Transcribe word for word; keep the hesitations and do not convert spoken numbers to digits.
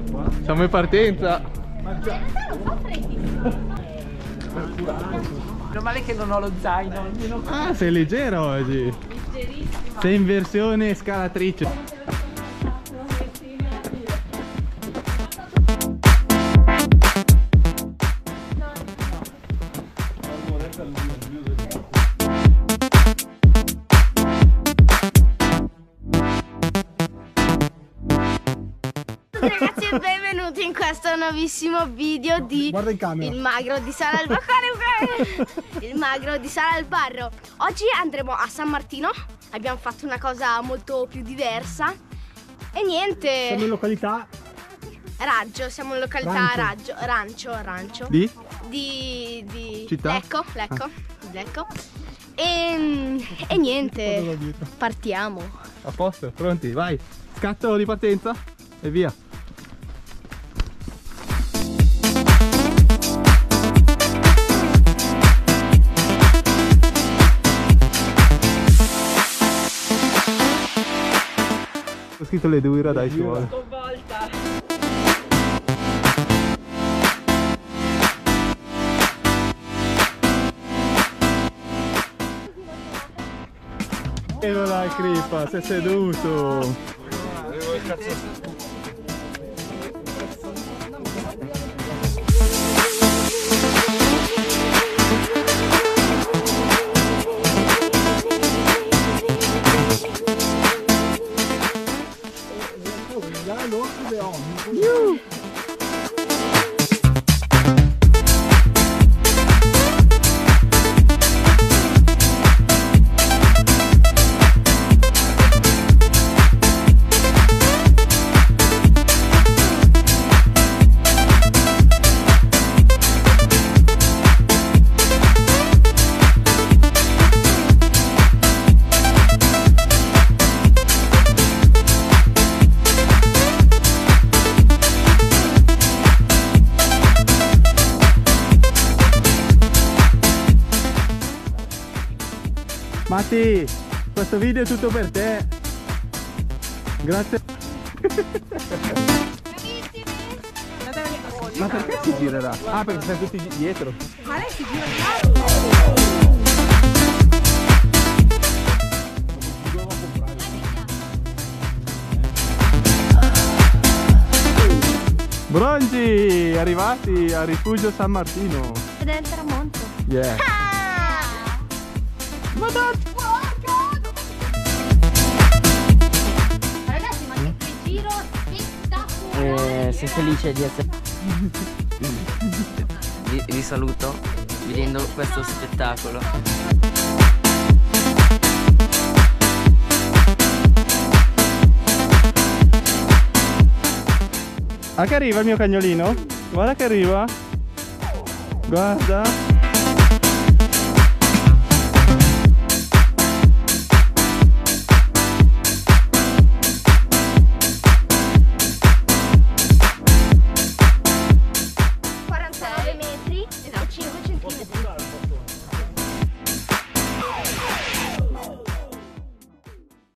Siamo in partenza. Meno male che non ho lo zaino. Almeno... Ah, sei leggera oggi. Leggerissima. Sei in versione scalatrice. Ragazzi, e benvenuti in questo nuovissimo video di Guarda in camera. Il magro di Sala al Barro. Il magro di Sala al Barro. Oggi andremo a San Martino. Abbiamo fatto una cosa molto più diversa. E niente. Siamo in località Raggio, siamo in località Raggio, Rancio, Rancio. Di? Di, di Città? Lecco, Lecco, Ah. Lecco. E, e niente, partiamo. A posto, pronti, vai. Scatto di partenza e via. Ho scritto le due, dai, ci vuole. Volta. E voilà, Crippa, sei seduto. Matti, questo video è tutto per te. Grazie. Ma perché si girerà? Ah, perché siamo tutti dietro. Ma lei si gira. Bronzi, arrivati al rifugio San Martino. Ed è il tramonto. Yeah. Madonna! Ragazzi, ma che giro spettacolare! Eh, sei felice di essere... vi, vi saluto vedendo questo spettacolo. Ah, che arriva il mio cagnolino? Guarda che arriva. Guarda.